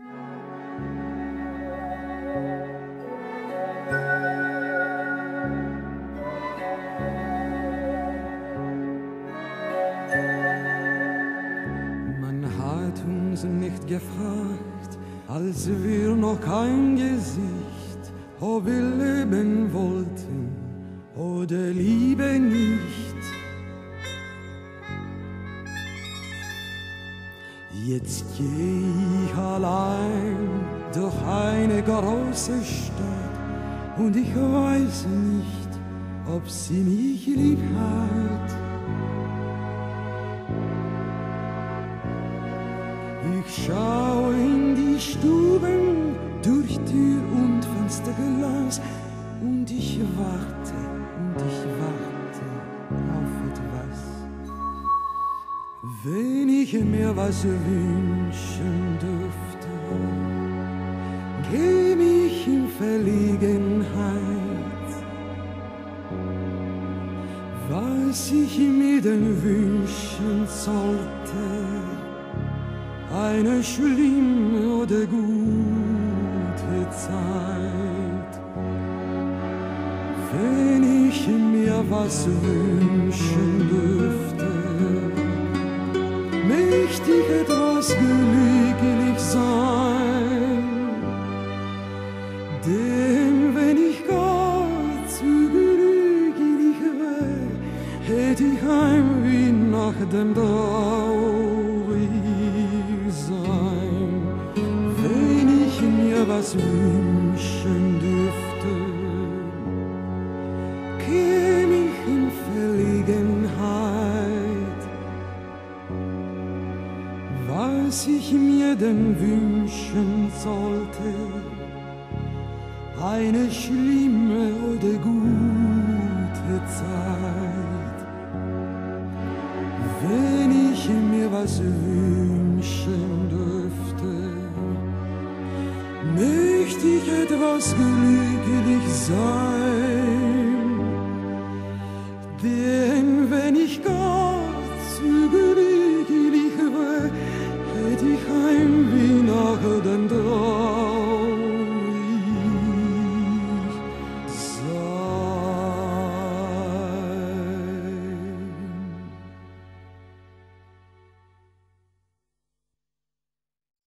Man hat uns nicht gefragt, als wir noch kein Gesicht, ob wir leben wollten oder Liebe nicht. Jetzt geh ich allein durch eine große Stadt und ich weiß nicht, ob sie mich lieb hat. Ich schau in die Stuben durch Tür und Fensterglas und ich warte auf etwas. Wenn ich mir was wünschen dürfte, geh mich in Verlegenheit. Was ich mir denn wünschen sollte, eine schlimme oder gute Zeit. Wenn ich mir was wünschen dürfte, möchte ich etwas glücklich sein. Denn wenn ich gar zu glücklich wär, hätte ich Heimweh nach dem traurig sein. Wenn ich mir was wünschen dürfte, käme ich in Verlegenheit. Was ich mir denn wünschen sollte, eine schlimme oder gute Zeit. Wenn ich mir was wünschen dürfte, möchte ich etwas glücklich sein.